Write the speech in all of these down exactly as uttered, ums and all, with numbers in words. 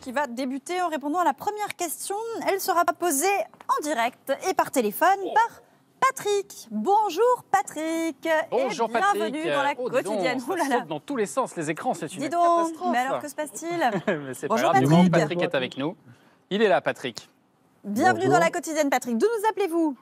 qui va débuter en répondant à la première question. Elle sera posée en direct et par téléphone oh. par Patrick. Bonjour Patrick. Bonjour et Patrick. Bienvenue dans la oh, quotidienne. Donc, ça oh là là. saute dans tous les sens, les écrans, c'est une Dis donc, catastrophe. mais alors que se passe-t-il? C'est Bonjour pas grave, Patrick. Patrick est avec nous. Il est là, Patrick. Bienvenue Bonjour. dans la quotidienne, Patrick. D'où nous appelez-vous?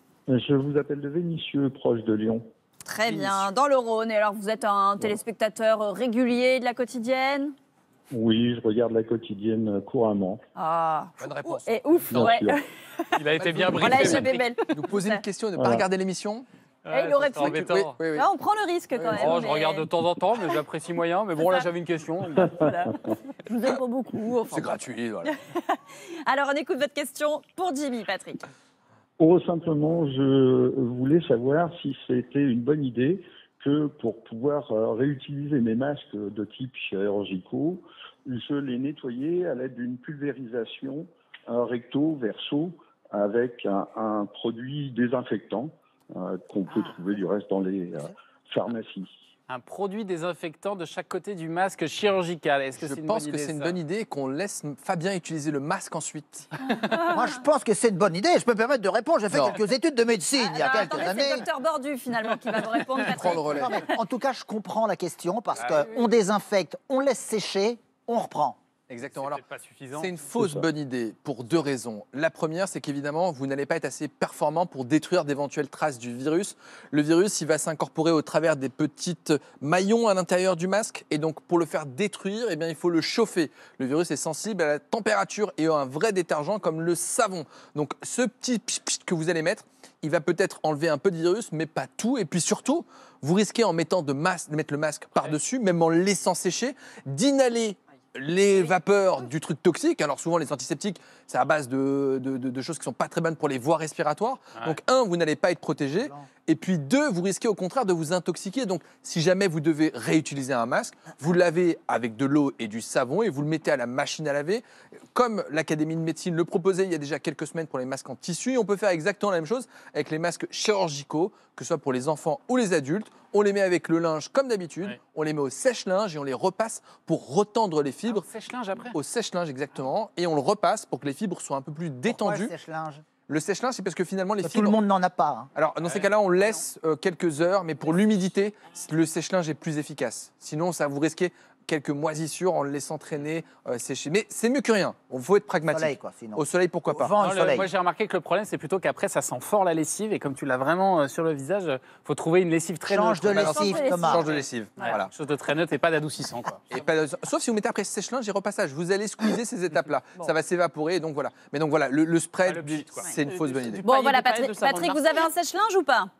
Je vous appelle de Vénissieux, proche de Lyon. Très bien, dans le Rhône. Et alors, vous êtes un téléspectateur régulier de la quotidienne? Oui, je regarde la quotidienne couramment. Ah, Bonne réponse. et ouf, Bien ouais. sûr. Il a été bien On l'a briefé. échappé Patrick. belle. Nous poser une question et ne pas Voilà. regarder l'émission. Et il aurait c'est pu. embêtant. Oui, oui, oui. Là, on prend le risque quand même. Oh, je mais- regarde de temps en temps, mais j'apprécie moyen. Mais bon, là, j'avais une question. Voilà. Je vous aime pas beaucoup. enfin, C'est bon. gratuit. Voilà. Alors, on écoute votre question pour Jimmy, Patrick. Oh, simplement, je voulais savoir si c'était une bonne idée que pour pouvoir euh, réutiliser mes masques de type chirurgicaux, je les nettoyais à l'aide d'une pulvérisation euh, recto-verso avec un, un produit désinfectant euh, qu'on peut Ah. trouver du reste dans les euh, pharmacies. Un produit désinfectant de chaque côté du masque chirurgical. Est-ce que Je c'est une pense bonne que idée, c'est une ça bonne idée et qu'on laisse Fabien utiliser le masque ensuite. Moi, je pense que c'est une bonne idée. Je peux me permettre de répondre. J'ai fait Non. quelques études de médecine il y a Alors, quelques attendez, c'est années. docteur Bordu, finalement, qui va vous répondre, Prends Patrick. le relais. Non, mais en tout cas, je comprends la question parce Ah, qu'on désinfecte, on laisse sécher, on reprend. Exactement. C'est Alors, peut-être pas suffisant. c'est une fausse ça. bonne idée pour deux raisons. La première, c'est qu'évidemment, vous n'allez pas être assez performant pour détruire d'éventuelles traces du virus. Le virus, il va s'incorporer au travers des petites maillons à l'intérieur du masque. Et donc, pour le faire détruire, eh bien, il faut le chauffer. Le virus est sensible à la température et à un vrai détergent comme le savon. Donc, ce petit pchit pchit que vous allez mettre, il va peut-être enlever un peu de virus, mais pas tout. Et puis surtout, vous risquez en mettant de, masque, de mettre le masque par-dessus, même en le laissant sécher, d'inhaler les vapeurs du truc toxique. Alors souvent, les antiseptiques, c'est à base de, de, de- de choses qui ne sont pas très bonnes pour les voies respiratoires. Ouais. Donc, un, vous n'allez pas être protégé. Et puis, deux, vous risquez au contraire de vous intoxiquer. Donc, si jamais vous devez réutiliser un masque, vous le lavez avec de l'eau et du savon et vous le mettez à la machine à laver. Comme l'Académie de médecine le proposait il y a déjà quelques semaines pour les masques en tissu, on peut faire exactement la même chose avec les masques chirurgicaux, que ce soit pour les enfants ou les adultes. On les met avec le linge comme d'habitude, Ouais. on les met au sèche-linge et on les repasse pour retendre les fibres. Ah, sèche-linge après. Au sèche-linge, exactement. Et on le repasse pour que les fibres soient un peu plus Pourquoi le détendues. sèche-linge? Le sèche-linge, c'est parce que finalement, les Tout fibres. le monde n'en a pas. hein. Alors, dans ces cas-là, on laisse euh, quelques heures, mais pour l'humidité, le sèche-linge est plus efficace. Sinon, ça vous risquez quelques moisissures en le laissant traîner, euh, sécher. Mais c'est mieux que rien. Il faut être Au pragmatique. soleil, quoi, sinon. Au soleil, pourquoi Au pas. vent. Non, le le- soleil. moi, j'ai remarqué que le problème, c'est plutôt qu'après, ça sent fort la lessive. Et comme tu l'as vraiment euh, sur le visage, il faut trouver une lessive très Change neutre. de Alors, lessive, change de Thomas. Change de lessive. Voilà. Voilà. Quelque chose de très neutre et pas d'adoucissant, quoi. Et pas- sauf si vous mettez après sèche-linge et repassage. Vous allez squeezer ces étapes-là. Ça va s'évaporer. Et donc voilà. Mais donc voilà, le, le spray, Ah, le pchit, quoi. c'est une fausse bonne idée. Bon, paillet- voilà, du paillet Patrick, de savon Patrick de vous avez un sèche-linge ou pas?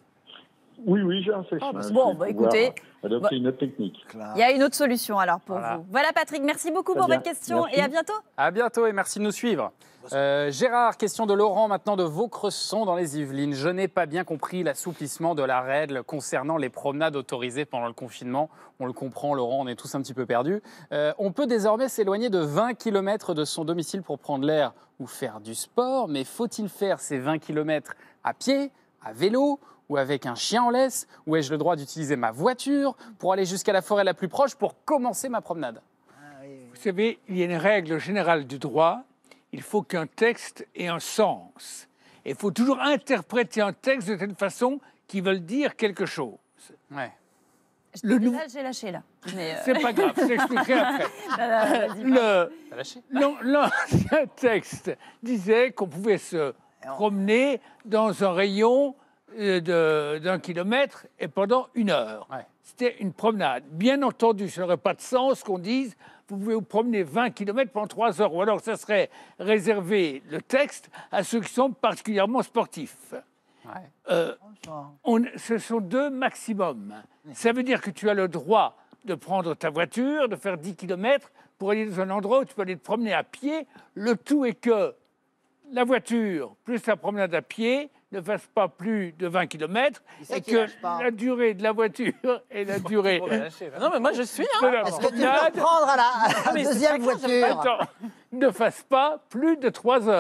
Oui, oui, j'ai un sèche-linge. bon, Je bah, vais écoutez, pouvoir adopter une autre technique. Il y a une autre solution alors pour Voilà. vous. Voilà, Patrick, merci beaucoup Très pour bien. votre question Merci. et à bientôt. À bientôt et merci de nous suivre. Euh, Gérard, question de Laurent maintenant de Vaucresson dans les Yvelines. Je n'ai pas bien compris l'assouplissement de la règle concernant les promenades autorisées pendant le confinement. On le comprend, Laurent, on est tous un petit peu perdus. Euh, on peut désormais s'éloigner de vingt kilomètres de son domicile pour prendre l'air ou faire du sport, mais faut-il faire ces vingt kilomètres à pied, à vélo ou avec un chien en laisse? Ou ai-je le droit d'utiliser ma voiture pour aller jusqu'à la forêt la plus proche pour commencer ma promenade? Vous savez, il y a une règle générale du droit. Il faut qu'un texte ait un sens. Et il faut toujours interpréter un texte de telle façon qu'il veut dire quelque chose. Ouais. Le Déjà, nou- j'ai lâché là. Mais, euh, C'est pas grave, je t'expliquerai après. vas-y, Le, T'as lâché? l'an- L'ancien texte disait qu'on pouvait se promener dans un rayon euh, de- d'un kilomètre et pendant une heure. Ouais. C'était une promenade. Bien entendu, ça n'aurait pas de sens qu'on dise vous pouvez vous promener vingt kilomètres pendant trois heures. Ou alors, ça serait réservé le texte à ceux qui sont particulièrement sportifs. Ouais. Euh, on- ce sont deux maximum. Ça veut dire que tu as le droit de prendre ta voiture, de faire dix kilomètres pour aller dans un endroit où tu peux aller te promener à pied. Le tout est que la voiture plus la promenade à pied ne fasse pas plus de vingt kilomètres ça et qui que lâche pas. la durée de la voiture et la durée On va lâcher, là. non, mais moi je suis, hein, de la Est-ce que tu peux promenade prendre à la, à la mais c'est deuxième pas grave, voiture? attends, ne fasse pas plus de trois heures.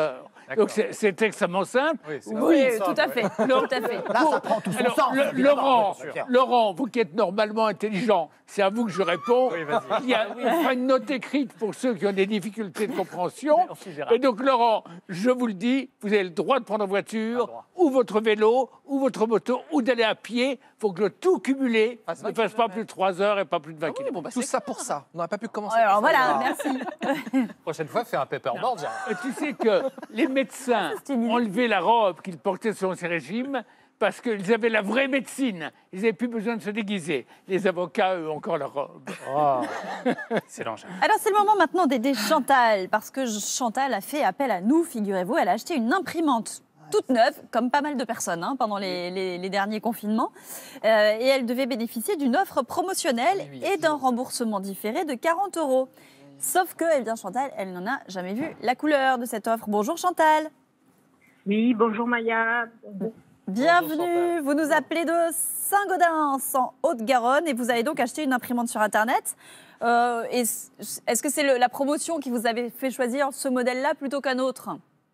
Donc c'est- c'est extrêmement simple. Oui, c'est Oui, la tout à fait. Alors, Tout à fait. Là, ça prend tout son Alors, sens. le- évidemment, Laurent, bien sûr. Laurent, vous qui êtes normalement intelligent, c'est à vous que je réponds. Oui, vas-y. Il y a il fera une note écrite pour ceux qui ont des difficultés de compréhension. Merci, Gérard. Et donc, Laurent, je vous le dis, vous avez le droit de prendre en voiture, ou votre vélo, ou votre moto, ou d'aller à pied. Il faut que le tout cumulé Fasse ne vingt fasse pas kilomètres. plus de trois heures et pas plus de vingt Ah oui, kilomètres. bon, bah, Tout tout ça ça pour ça. On n'aurait pas pu commencer. Alors par ça. voilà, merci. Prochaine fois, fais un paperboard, Gérard. Et tu sais que les médecins C'est une idée. ont enlevé la robe qu'ils portaient sur ces régimes parce qu'ils avaient la vraie médecine. Ils n'avaient plus besoin de se déguiser. Les avocats, eux, ont encore la robe. Oh. Excellent, Gérard. Alors c'est le moment maintenant d'aider Chantal, parce que Chantal a fait appel à nous, figurez-vous. Elle a acheté une imprimante toute neuve, comme pas mal de personnes hein, pendant les, les- les derniers confinements. Euh, et elle devait bénéficier d'une offre promotionnelle Oui, oui, et d'un remboursement différé de quarante euros. Sauf que, eh bien, Chantal, elle n'en a jamais vu la couleur de cette offre. Bonjour Chantal. Oui, bonjour Maya. Bienvenue. Chantal. Vous nous appelez de Saint-Gaudens, en Haute-Garonne, et vous avez donc acheté une imprimante sur Internet. Euh, est-ce est-ce que c'est le- la promotion qui vous avait fait choisir ce modèle-là plutôt qu'un autre?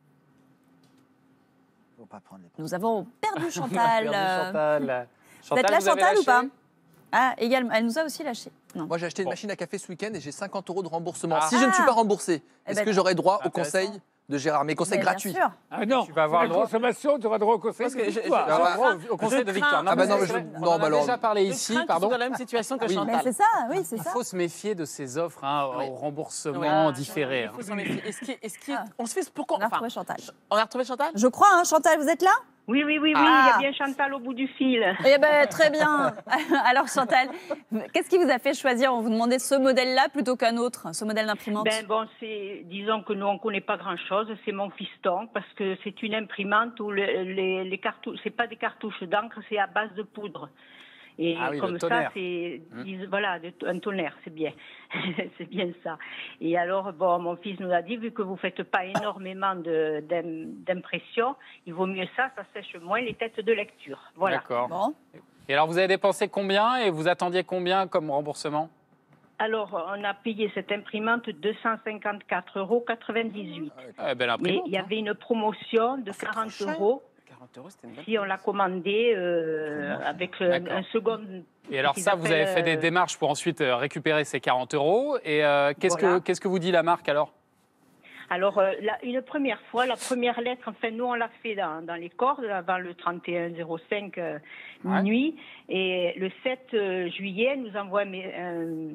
Faut pas prendre les- Nous avons perdu Chantal. Perdu Euh, Chantal. Vous êtes là, vous avez Chantal, ou pas? lâché Ah, également. Elle nous a aussi lâché. Non. Moi, j'ai acheté une Bon. machine à café ce week-end et j'ai cinquante euros de remboursement. Ah. Si je ne suis pas remboursé, Eh est-ce ben, que j'aurai droit au intéressant. conseil de Gérard? Mes conseils Mais bien gratuits. sûr. Ah non, Tu vas avoir la le droit. consommation, tu auras droit au conseil Parce de que je- victoire. Tu vas Ah, avoir au- au conseil je de victoire. crains- Ah bah non, mais c'est je- vrai, non, on en bah a alors- déjà parlé Je ici, crains que tu pardon. sois dans la même situation que Oui. Mais Chantal. c'est ça, oui, c'est Il ça. faut se méfier de ces offres hein, Oui. au remboursement Oui. différé. Il hein. faut s'en méfier. Est-ce qu'il- est-ce qu'il- Ah. On se fait pourquoi On a enfin, retrouvé Chantal. On a retrouvé Chantal Je crois, hein, Chantal, vous êtes là? Oui, oui, oui, oui, Ah. il y a bien Chantal au bout du fil. Eh bien, très bien. Alors, Chantal, qu'est-ce qui vous a fait choisir? On vous demandait ce modèle-là plutôt qu'un autre, ce modèle d'imprimante? Ben bon, c'est, disons que nous on connaît pas grand-chose. C'est mon fiston parce que c'est une imprimante où le- les, les cartouches, c'est pas des cartouches d'encre, c'est à base de poudre. Et Ah oui, le comme tonnerre. ça, c'est Mmh. dis- voilà de- un tonnerre, c'est bien, c'est bien ça. Et alors bon, mon fils nous a dit vu que vous faites pas énormément de, d'im- d'impression, il vaut mieux ça, ça sèche moins les têtes de lecture. Voilà. D'accord. Bon. Et alors, vous avez dépensé combien et vous attendiez combien comme remboursement? Alors, on a payé cette imprimante deux cent cinquante-quatre euros quatre-vingt-dix-huit. Ah, belle Mais imprimante. il y avait une promotion de quarante euros quarante euros, c'était une bonne. si on l'a commandé euh, avec euh, D'accord. un second. Et alors qu'ils ça, vous avez appellent, fait des euh, démarches pour ensuite euh, récupérer ces quarante euros. Et euh, qu'est-ce Voilà. que qu'est-ce que vous dit la marque alors? Alors, euh, la- une première fois, la première lettre, enfin, nous, on l'a fait dans, dans les cordes avant le trente et un zéro cinq euh, Ouais. minuit. Et le sept euh, juillet, elle nous envoie mais, un,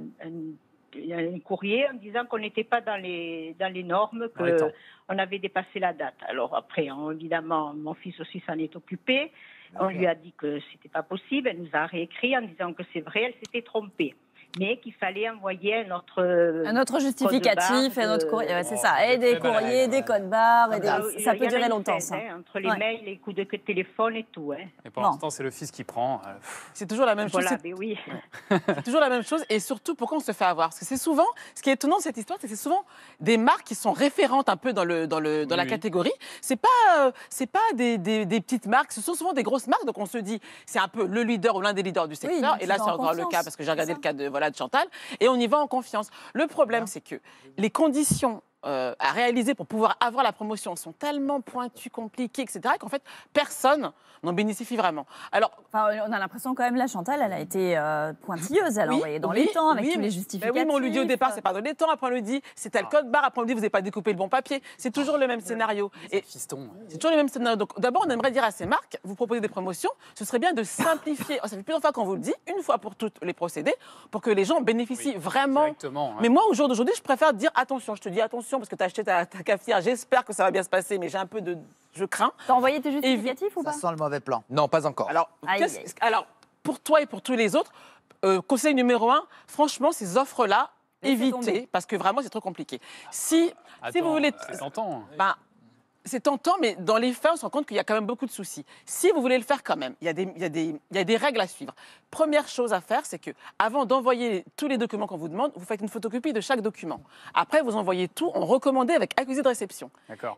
un- un courrier en disant qu'on n'était pas dans les, dans les normes, Dans les temps. qu'on avait dépassé la date. Alors après, on- évidemment, mon fils aussi s'en est occupé. On lui a dit que c'était pas possible. Elle nous a réécrit en disant que c'est vrai, elle s'était trompée. Mais qu'il fallait envoyer un autre... euh, Un autre justificatif code et un autre barre courrier. de- Ouais, c'est Oh, ça. Et c'est des très mal courriers, à des l'aise, codes barres. et des- Ah, Ça il y peut en a durer une longtemps, scène, ça. hein, entre les Ouais. mails, les coups de téléphone et tout. Hein. Et pour Non. l'instant, c'est le fils qui prend. euh, pff. C'est toujours la même chose. Voilà, c'est- mais oui. C'est toujours la même chose. Et surtout, pourquoi on se fait avoir? Parce que c'est souvent, ce qui est étonnant de cette histoire, c'est que c'est souvent des marques qui sont référentes un peu dans, le, dans, le, dans Oui, la oui. catégorie. C'est pas, euh, c'est pas des, des, des petites marques, ce sont souvent des grosses marques. Donc on se dit, c'est un peu le leader ou l'un des leaders du secteur. donc et ils là, ont c'est encore le confiance, cas parce que j'ai regardé c'est le cas de, voilà, de Chantal. Et on y va en confiance. Le problème, c'est que les conditions euh, à réaliser pour pouvoir avoir la promotion sont tellement pointues, compliquées, et cetera, qu'en fait, personne n'en bénéficie vraiment. Alors, Enfin, on a l'impression quand même, là, Chantal, elle a été euh, pointilleuse. Elle a Oui, envoyé dans oui, les temps avec oui, tous les mais- justificatifs. Ben oui, mais on lui dit au départ, c'est pas dans les temps. Après, on lui dit, c'est tel code barre. Après, on lui dit, vous n'avez pas découpé le bon papier. C'est toujours le même scénario. Et Fiston. c'est toujours le même scénario. Donc, d'abord, on aimerait dire à ces marques, vous proposez des promotions, ce serait bien de simplifier. Ça fait plusieurs fois qu'on vous le dit, une fois pour toutes les procédés, pour que les gens bénéficient vraiment. Directement. hein. Mais moi, au jour d'aujourd'hui, je préfère dire attention. Je te dis attention parce que tu as acheté ta, ta cafetière. J'espère que ça va bien se passer, mais j'ai un peu de. Je crains. T'as envoyé tes justificatifs ou Ça pas? sent le mauvais plan. Non, pas encore. Alors, Aïe, qu'est-ce- aïe. alors, pour toi et pour tous les autres, euh, conseil numéro un, franchement, ces offres-là, Laissez tomber. évitez, parce que vraiment, c'est trop compliqué. Si, si Attends, vous voulez... C'est tentant. Ben, c'est tentant, mais dans les faits, on se rend compte qu'il y a quand même beaucoup de soucis. Si vous voulez le faire quand même, il y a des, il y a des, il y a des règles à suivre. Première chose à faire, c'est que avant d'envoyer tous les documents qu'on vous demande, vous faites une photocopie de chaque document. Après, vous envoyez tout en recommandé avec accusé de réception. D'accord. Et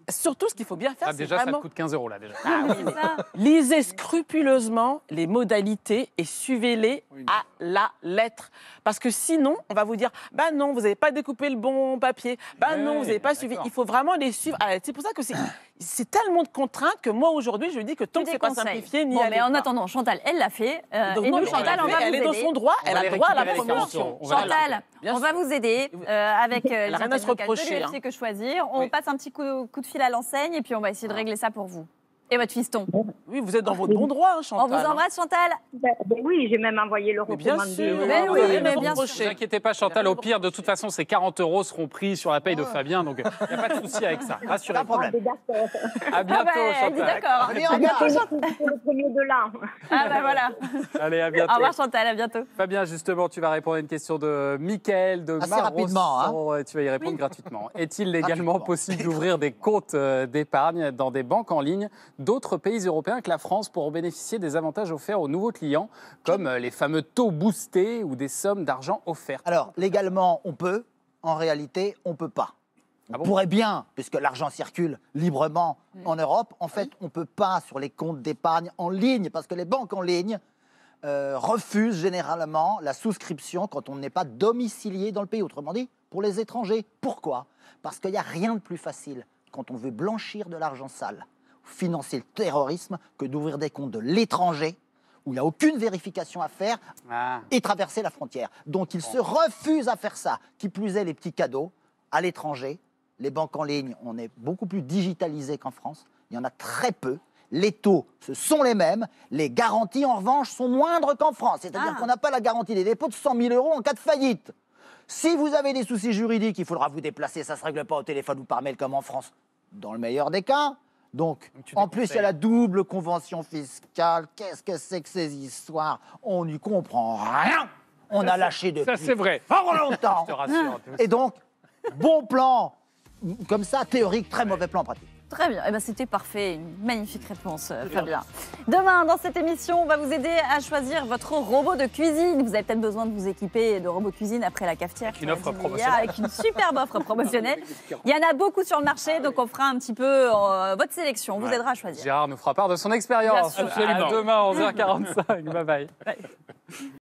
surtout, ce qu'il faut bien faire, Ah, c'est déjà, ça vraiment... te coûte quinze euros là déjà. Ah oui, mais lisez scrupuleusement les modalités et suivez-les à la lettre. Parce que sinon, on va vous dire, bah non, vous n'avez pas découpé le bon papier, bah non, Ouais, vous n'avez pas suivi. d'accord. Il faut vraiment les suivre à la lettre. C'est pour ça que c'est c'est tellement de contraintes que moi, aujourd'hui, je dis que tant Que que des c'est pas conseils. simplifié, n'y Bon, allez mais en pas. attendant, Chantal, elle l'a fait. euh, Donc, et non, nous, mais Chantal, elle on l'a va fait, vous elle est dans aider. son droit, On elle va a les droit à la récupérer les quarante promotion. euros. On va les Chantal, Bien on va sûr. vous aider euh, avec euh, les Elle a rien à se antennes locales reprocher, de l'U F hein. C que choisir. On Oui. passe un petit coup, coup de fil à l'enseigne et puis on va essayer de régler ça pour vous. Et votre fiston. Oui, vous êtes dans votre bon droit, hein, Chantal. On vous embrasse, Chantal. Ben, ben oui, j'ai même envoyé le Mais bien recommandé. sûr, Mais vous oui, avez mais rien à bien vous sûr. Ne vous reprocher. inquiétez pas, Chantal, au pire, de toute façon, ces quarante euros seront pris sur la paye de Fabien, donc il n'y a pas de souci avec ça. Pas de Rassurez-vous. problème. D'accord. À bientôt, Ah bah, elle dit Chantal. d'accord. Venez, on vient. C'est le premier de l'an. Ah bah voilà. Allez, à Au bientôt. revoir, Chantal, à bientôt. Fabien, justement, tu vas répondre à une question de Mickaël de Assez Marosson. rapidement, hein. Ouais, tu vas y répondre gratuitement. Est-il légalement Gratuitement. possible d'ouvrir des comptes euh, d'épargne dans des banques en ligne d'autres pays européens que la France pour bénéficier des avantages offerts aux nouveaux clients, comme euh, les fameux taux boostés ou des sommes d'argent offertes? Alors, légalement, on peut. En réalité, on ne peut pas. On Ah bon pourrait bien, puisque l'argent circule librement en Europe. En fait, on ne peut pas sur les comptes d'épargne en ligne, parce que les banques en ligne euh, refusent généralement la souscription quand on n'est pas domicilié dans le pays. Autrement dit, pour les étrangers. Pourquoi? Parce qu'il n'y a rien de plus facile quand on veut blanchir de l'argent sale, financer le terrorisme, que d'ouvrir des comptes de l'étranger, où il n'y a aucune vérification à faire, Ah. et traverser la frontière. Donc ils se refusent à faire ça. Qui plus est, les petits cadeaux à l'étranger. Les banques en ligne, on est beaucoup plus digitalisé qu'en France. Il y en a très peu. Les taux, ce sont les mêmes. Les garanties, en revanche, sont moindres qu'en France. C'est-à-dire Ah. qu'on n'a pas la garantie des dépôts de cent mille euros en cas de faillite. Si vous avez des soucis juridiques, il faudra vous déplacer. Ça ne se règle pas au téléphone ou par mail comme en France, dans le meilleur des cas. Donc, Donc tu en plus, il y a déconseilles. la double convention fiscale. Qu'est-ce que c'est que ces histoires? On n'y comprend rien. On a lâché depuis Ça, c'est vrai. fort longtemps. Je te rassure. Et donc, bon plan, comme ça, théorique, très mauvais plan pratique. Très bien, eh ben, c'était parfait, une magnifique réponse, euh, Fabien. Demain, dans cette émission, on va vous aider à choisir votre robot de cuisine. Vous avez peut-être besoin de vous équiper de robot de cuisine après la cafetière. Une qu'on a offre dit hier, promotionnelle. Avec une superbe offre promotionnelle. Il y en a beaucoup sur le marché, donc on fera un petit peu euh, votre sélection. On vous Ouais. aidera à choisir. Gérard nous fera part de son expérience. Bien sûr. À demain, onze heures quarante-cinq. Bye bye.